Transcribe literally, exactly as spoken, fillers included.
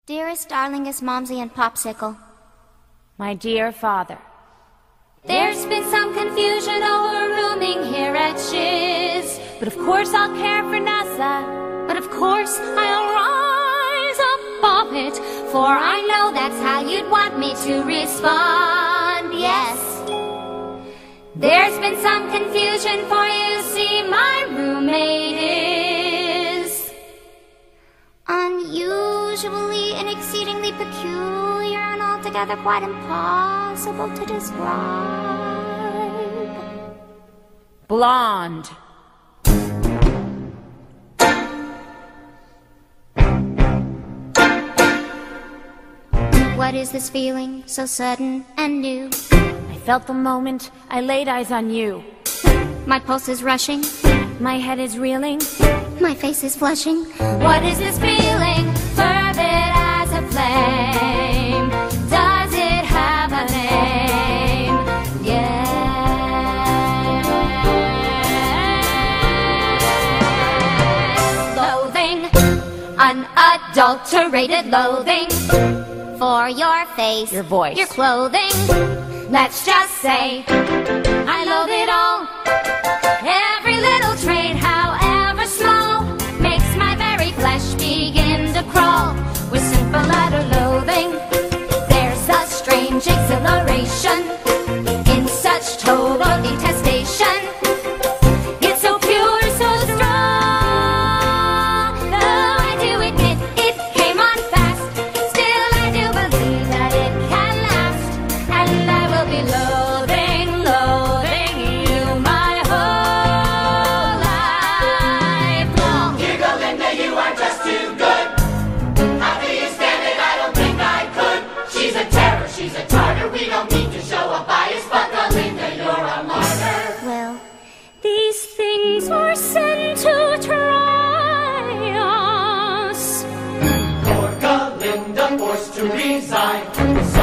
Dearest, darlingest Momsy and Popsicle. My dear father. There's been some confusion over rooming here at Shiz. But of course I'll care for NASA. But of course I'll rise above it, for I know that's how you'd want me to respond, yes. There's been some confusion, for you see my roommate is unusually and exceedingly peculiar and altogether quite impossible to describe. Blonde. What is this feeling so sudden and new? I felt the moment I laid eyes on you. My pulse is rushing, my head is reeling, my face is flushing. What is this feeling, fervid as a flame? Does it have a name? Yeah. Loathing, unadulterated loathing for your face, your voice, your clothing. Let's just say I loathe it all. Every little trait, however small, makes my very flesh begin to crawl. With simple utter loathing, there's a strange exhilaration in such total detestation. It's so pure, so strong. Though I do admit it came on fast, still I do believe that it can last. And I will be loathing, loathing you my whole life long. Dear Galinda, you are just too good. How do you stand it? I don't think I could. She's a terror, she's a tartar. We don't need to show a bias, but Galinda, you're a martyr. Well, these things were sent to try us. Poor Galinda forced to resign.